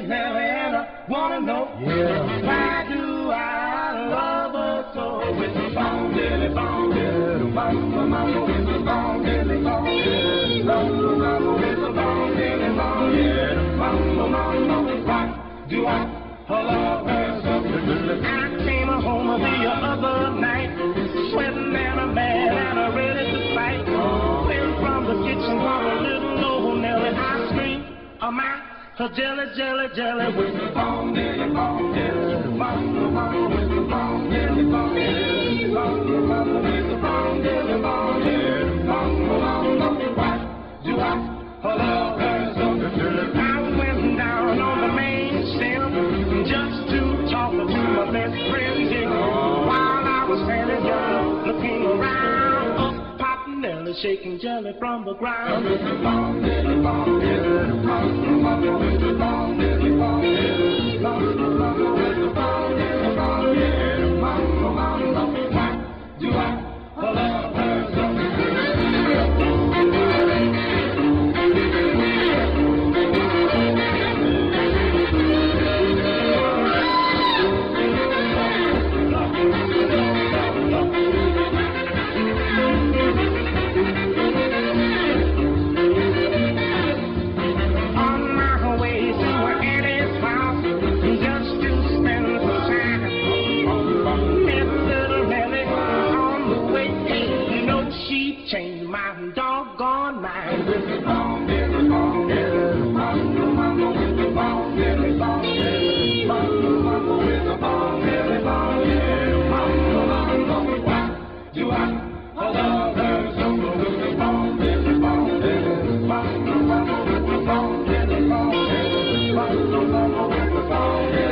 Nellie, and I wanna know, why do I love her so? With the bong, dilly, bong, dilly, mamma, mamma, with the bong, dilly, bong, dilly, mamma, mamma, with the bong, dilly, bong, yeah, mamma, mamma, why do I love her so? I came home the other night, sweating and I'm mad and I'm ready to fight. Clear from the kitchen while a little old Nellie, I scream, am I jelly, jelly, jelly with the bong, dilly, bong, dilly, mamma, mamma, with the bong, dilly, bong, dilly, mamma, mamma, with the bong, dilly, bong, dilly, mamma, mamma, why do I love her so? I went down on the main stem just to talk to my best friend Jim. While I was standing there looking around, up popped Nellie, shaking jelly from the ground. With the bong, dilly, bong, dilly, mamma, mamma, with the bong, dilly, bong, dilly, mamma, mamma, with the bong, dilly, bong, dilly, mamma, mamma, why do I love her so? Change my doggone mind. With the bong, dilly, bong, dilly, mamma, mamma, with the bong, dilly, bong, dilly, mamma, mamma, with the bong, dilly, bong, dilly, mamma, mamma, why do I love her so? With the bong, dilly, bong, dilly, mamma, mamma, with the bong, dilly, bong, dilly, mamma, mamma, with the bong, dilly.